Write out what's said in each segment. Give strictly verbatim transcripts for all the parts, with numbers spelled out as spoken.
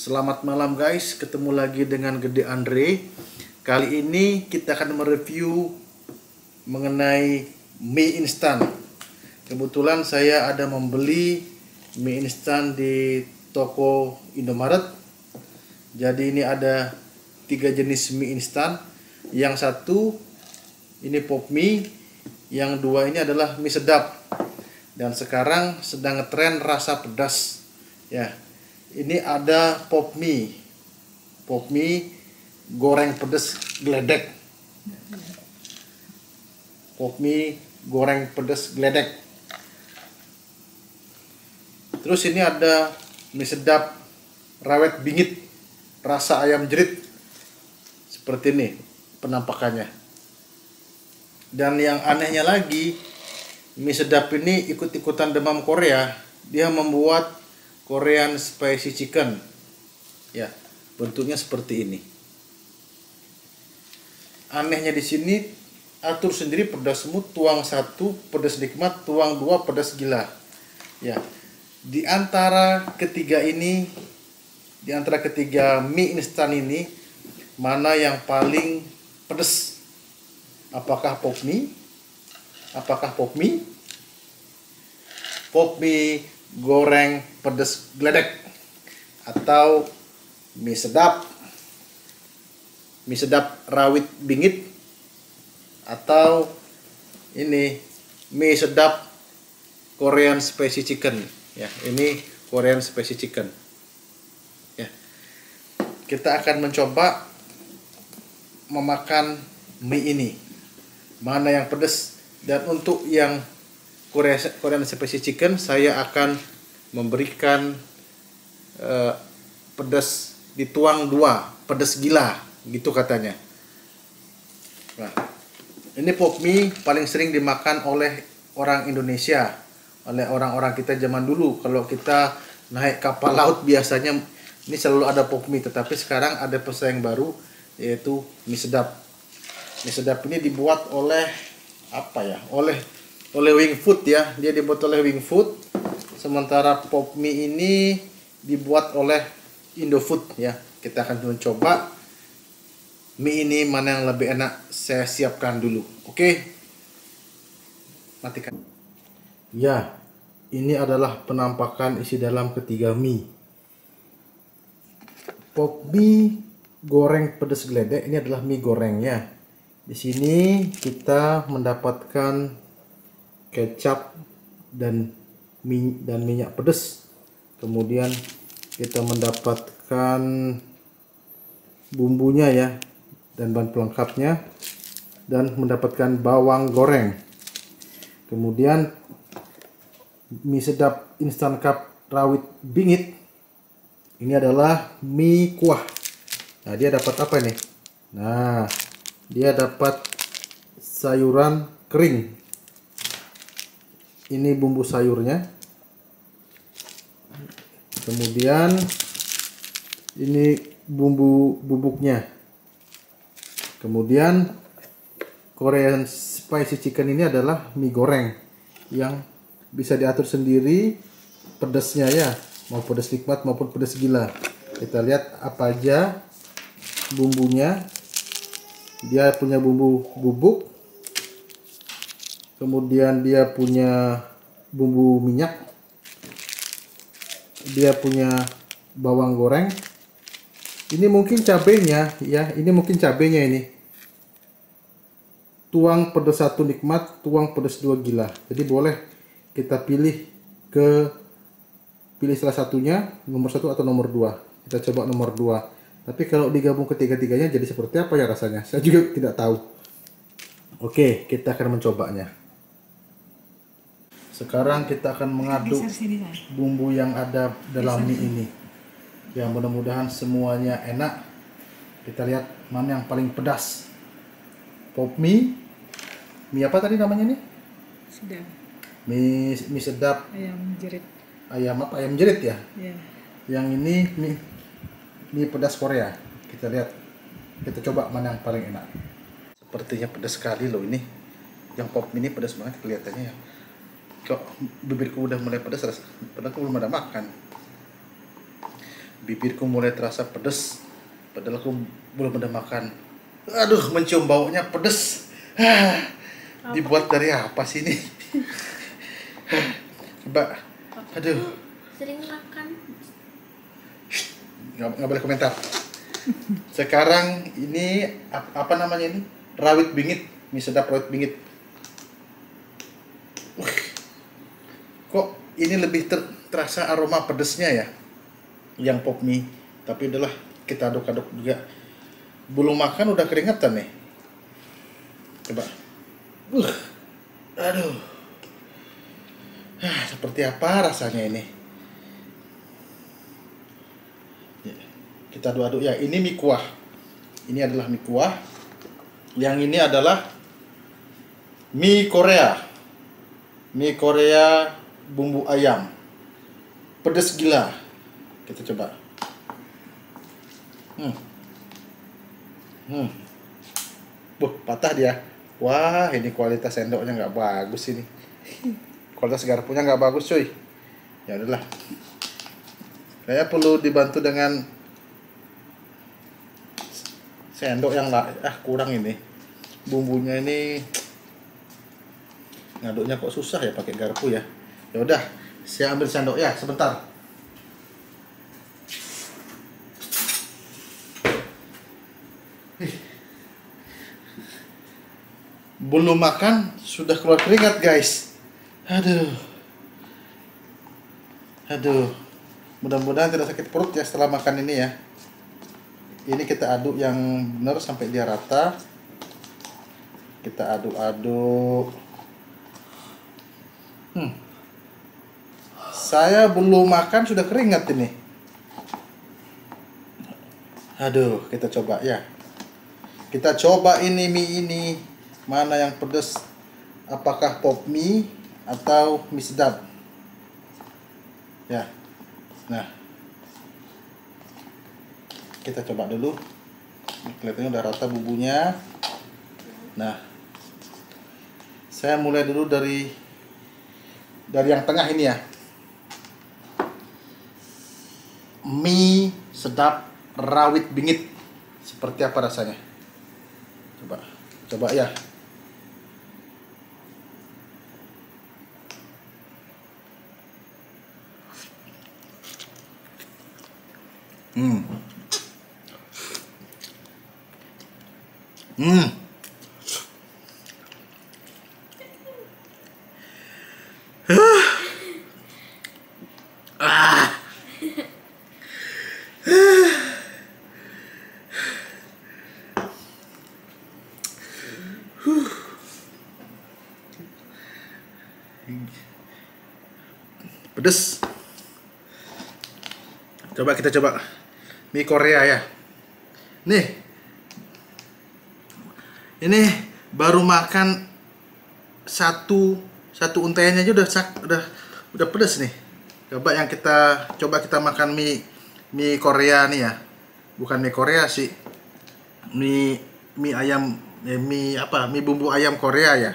Selamat malam guys, ketemu lagi dengan Gede Andre. Kali ini kita akan mereview mengenai mie instan. Kebetulan saya ada membeli mie instan di toko Indomaret. Jadi ini ada tiga jenis mie instan. Yang satu ini pop mie, yang dua ini adalah mie sedap. Dan sekarang sedang ngetren rasa pedas. Ya. Ini ada pop mie, pop mie goreng pedas geledek, pop mie goreng pedas geledek. Terus ini ada mie sedap rawit bingit, rasa ayam jerit, seperti ini penampakannya. Dan yang anehnya lagi, mie sedap ini ikut-ikutan demam Korea. Dia membuat Korean spicy chicken, ya, bentuknya seperti ini. Anehnya di sini atur sendiri pedasmu, tuang satu pedas nikmat, tuang dua pedas gila. Ya, di antara ketiga ini, di antara ketiga mie instan ini, mana yang paling pedas? Apakah pop mie? Apakah pop mie? Pop mie goreng pedas geledek, atau mie sedap mie sedap rawit bingit, atau ini mie sedap Korean spicy chicken. Ya, ini Korean spicy chicken. Ya, kita akan mencoba memakan mie ini, mana yang pedas. Dan untuk yang Korean spicy chicken, saya akan memberikan uh, pedas dituang dua, pedas gila, gitu katanya. Nah, ini pop mie paling sering dimakan oleh orang Indonesia, oleh orang-orang kita zaman dulu. Kalau kita naik kapal laut biasanya ini selalu ada pop mie, tetapi sekarang ada pesaing baru, yaitu mie sedap. Mie sedap ini dibuat oleh apa ya? Oleh oleh Wingfood ya, dia dibuat oleh Wingfood. Sementara pop mie ini dibuat oleh Indofood ya. Kita akan mencoba mie ini mana yang lebih enak. Saya siapkan dulu. Oke, matikan. Ya, ini adalah penampakan isi dalam ketiga mie. Pop mie goreng pedas geledek ini adalah mie gorengnya. Di sini kita mendapatkan kecap dan min dan minyak pedas. Kemudian kita mendapatkan bumbunya ya, dan bahan pelengkapnya, dan mendapatkan bawang goreng. Kemudian mie sedap instan cup rawit bingit. Ini adalah mie kuah. Nah, dia dapat apa nih? Nah, dia dapat sayuran kering. Ini bumbu sayurnya. Kemudian ini bumbu bubuknya. Kemudian Korean spicy chicken ini adalah mie goreng yang bisa diatur sendiri pedasnya ya, mau pedas nikmat maupun pedas gila. Kita lihat apa aja bumbunya. Dia punya bumbu bubuk, kemudian dia punya bumbu minyak, dia punya bawang goreng. Ini mungkin cabenya ya, ini mungkin cabenya ini. Tuang pedas satu nikmat, tuang pedas dua gila. Jadi boleh kita pilih ke pilih salah satunya, nomor satu atau nomor dua. Kita coba nomor dua. Tapi kalau digabung ketiga-tiganya jadi seperti apa ya rasanya? Saya juga tidak tahu. Oke, kita akan mencobanya. Sekarang kita akan mengaduk bumbu yang ada dalam mie ini. Ya, mudah-mudahan semuanya enak. Kita lihat mana yang paling pedas. Pop mie. Mie apa tadi namanya nih? Sedap. Mie, mie sedap. Ayam jerit. Ayam apa? Ayam jerit ya? Ya. Yang ini mie, mie pedas Korea. Kita lihat. Kita coba mana yang paling enak. Sepertinya pedas sekali loh ini. Yang pop mie ini pedas banget kelihatannya ya. Kok bibirku udah mulai pedas, padahal aku belum ada makan. bibirku mulai terasa pedas, padahal aku belum ada makan. Aduh, mencium baunya pedas. Ah, dibuat dari apa sih ini? Coba, aduh. Sering makan. Nggak, nggak boleh komentar. Sekarang ini apa, apa namanya ini? Rawit bingit, mie sedap rawit bingit. Uh, kok ini lebih ter, terasa aroma pedesnya ya, yang pop mie. Tapi udahlah, kita aduk-aduk juga. Belum makan udah keringetan nih. Coba. Uh, aduh. Ah, seperti apa rasanya ini? Kita aduk-aduk ya. Ini mie kuah. Ini adalah mie kuah. Yang ini adalah mie Korea. Mie Korea bumbu ayam. Pedas gila. Kita coba. Hmm. Hmm. Buh, patah dia. Wah, ini kualitas sendoknya nggak bagus ini. Kualitas garpunya nggak bagus cuy. Ya udahlah. Saya perlu dibantu dengan sendok yang lah, ah kurang ini. Bumbunya ini ngaduknya kok susah ya pakai garpu ya. Ya udah, saya ambil sendok ya sebentar. Belum makan sudah keluar keringat guys. Aduh. Aduh. Mudah-mudahan tidak sakit perut ya setelah makan ini ya. Ini kita aduk yang benar sampai dia rata. Kita aduk-aduk. Hmm. Saya belum makan sudah keringat ini. Aduh, kita coba ya. Kita coba ini mie ini. Mana yang pedas? Apakah pop mie atau mie sedap? Ya. Nah. Kita coba dulu. Kelihatannya udah rata bumbunya. Nah. Saya mulai dulu dari dari yang tengah ini ya. Mie sedap rawit bingit. Seperti apa rasanya? Coba. Coba ya. Hmm. Hmm. Ah. Pedes. Coba kita coba mie Korea ya. Nih. Ini baru makan satu satu untaiannya aja udah sak, udah udah pedes nih. Coba yang kita coba kita makan mie mie Korea nih ya. Bukan mie Korea sih. Mie mie ayam eh, mie apa? Mie bumbu ayam Korea ya.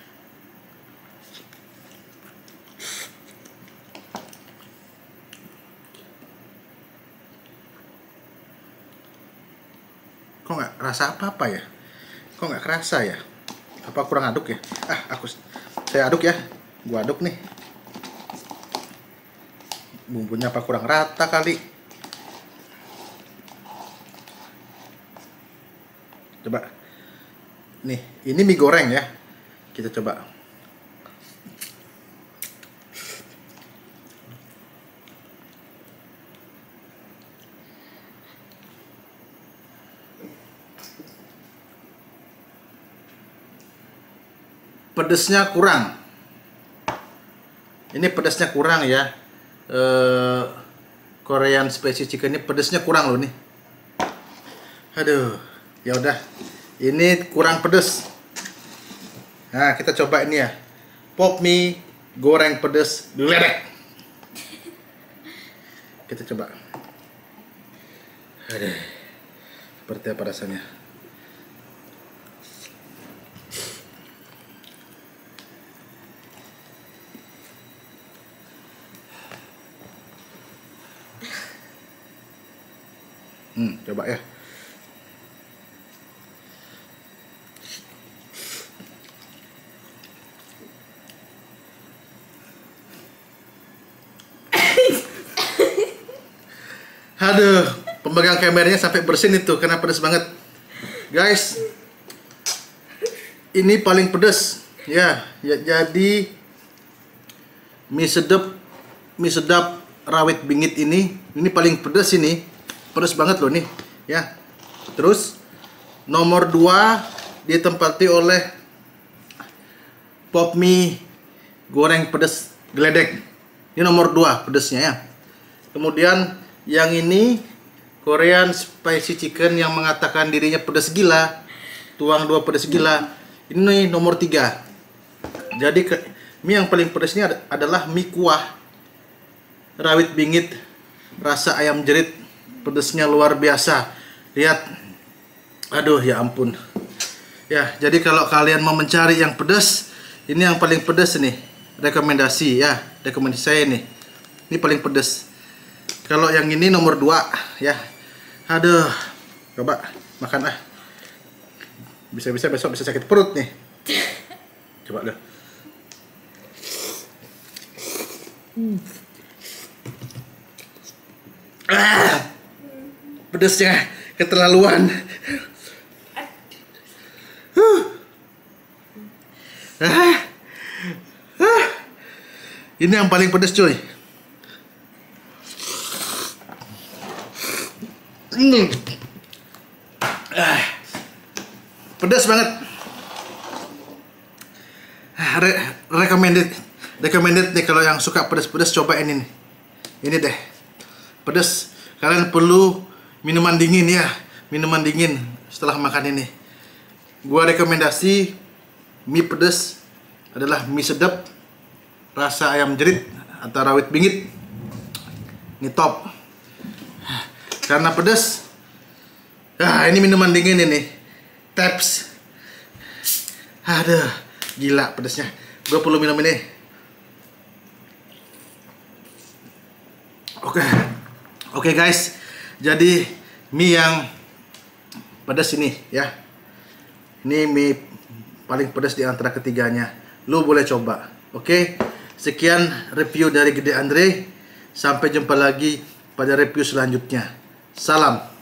Kok nggak rasa apa-apa ya? Kok nggak kerasa ya? Apa kurang aduk ya? Ah, aku saya aduk ya. Gua aduk nih. Bumbunya apa kurang rata kali? Coba. Nih, ini mie goreng ya. Kita coba. Pedesnya kurang. Ini pedesnya kurang ya. Eh, Korean spicy chicken ini pedesnya kurang loh nih. Aduh, ya udah. Ini kurang pedes. Nah, kita coba ini ya. Pop mie goreng pedes diledek. Kita coba. Aduh. Seperti apa rasanya? Hmm, coba ya. Aduh, pemegang kameranya sampai bersin itu karena pedas banget. Guys, ini paling pedas ya, ya jadi mie sedap mie sedap rawit bingit ini ini paling pedas, ini pedas banget loh nih ya. Terus nomor dua ditempati oleh pop mie goreng pedas geledek, ini nomor dua pedasnya ya. Kemudian yang ini Korean spicy chicken yang mengatakan dirinya pedas gila, tuang dua pedas gila, ini nomor tiga. Jadi ke, mie yang paling pedas ini ad, adalah mie kuah rawit bingit rasa ayam jerit, pedasnya luar biasa. Lihat, aduh ya ampun ya. Jadi kalau kalian mau mencari yang pedas, ini yang paling pedas nih, rekomendasi ya, rekomendasi saya nih, ini paling pedas. Kalau yang ini nomor dua ya. Aduh, coba makan ah. Bisa-bisa besok bisa sakit perut nih. Coba deh. Hmm. Ah, pedasnya keterlaluan. Huh. Ah. Ah. Ini yang paling pedas cuy. Hmm. Ah, pedas banget. Re recommended, recommended nih kalau yang suka pedas-pedas, cobain ini. Ini deh, pedas. Kalian perlu minuman dingin ya, minuman dingin setelah makan ini. Gua rekomendasi mie pedas adalah mie sedap rasa ayam jerit atau rawit bingit. Ini top. Karena pedas. Ah, ini minuman dingin ini. Taps. Aduh, gila pedasnya. Gue perlu minum ini. Oke. Oke guys. Jadi mie yang pedas ini ya. Ini mie paling pedas di antara ketiganya. Lu boleh coba. Oke. Sekian review dari Gede Andre. Sampai jumpa lagi pada review selanjutnya. Salam.